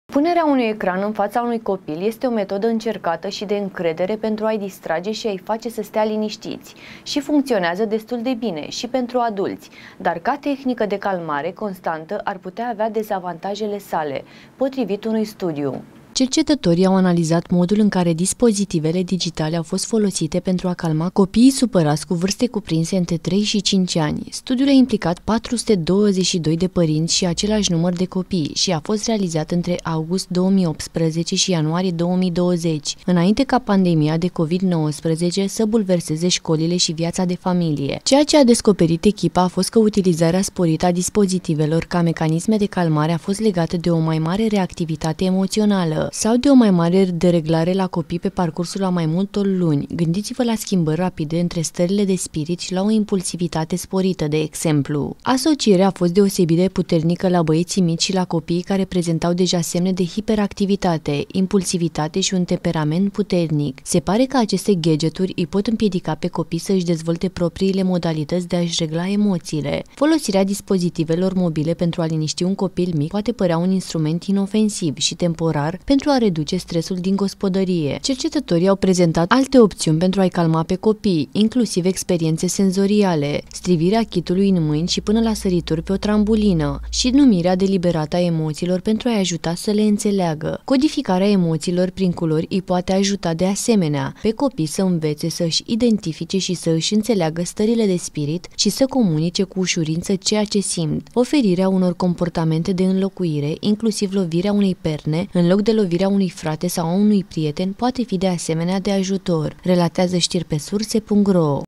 Punerea unui ecran în fața unui copil este o metodă încercată și de încredere pentru a-i distrage și a-i face să stea liniștiți și funcționează destul de bine și pentru adulți, dar ca tehnică de calmare constantă ar putea avea dezavantajele sale, potrivit unui studiu. Cercetătorii au analizat modul în care dispozitivele digitale au fost folosite pentru a calma copiii supărați cu vârste cuprinse între 3 și 5 ani. Studiul a implicat 422 de părinți și același număr de copii și a fost realizat între august 2018 și ianuarie 2020, înainte ca pandemia de COVID-19 să bulverseze școlile și viața de familie. Ceea ce a descoperit echipa a fost că utilizarea sporită a dispozitivelor ca mecanisme de calmare a fost legată de o mai mare reactivitate emoțională sau de o mai mare dereglare la copii pe parcursul a mai multor luni. Gândiți-vă la schimbări rapide între stările de spirit și la o impulsivitate sporită, de exemplu. Asocierea a fost deosebit de puternică la băieții mici și la copiii care prezentau deja semne de hiperactivitate, impulsivitate și un temperament puternic. Se pare că aceste gadgeturi îi pot împiedica pe copii să își dezvolte propriile modalități de a-și regla emoțiile. Folosirea dispozitivelor mobile pentru a liniști un copil mic poate părea un instrument inofensiv și temporar pentru a reduce stresul din gospodărie. Cercetătorii au prezentat alte opțiuni pentru a-i calma pe copii, inclusiv experiențe senzoriale, strivirea chitului în mâini și până la sărituri pe o trambulină și numirea deliberată a emoțiilor pentru a-i ajuta să le înțeleagă. Codificarea emoțiilor prin culori îi poate ajuta de asemenea pe copii să învețe să își identifice și să își înțeleagă stările de spirit și să comunice cu ușurință ceea ce simt. Oferirea unor comportamente de înlocuire, inclusiv lovirea unei perne, în loc de lovirea unui frate sau a unui prieten, poate fi de asemenea de ajutor, relatează știri pe surse.ro.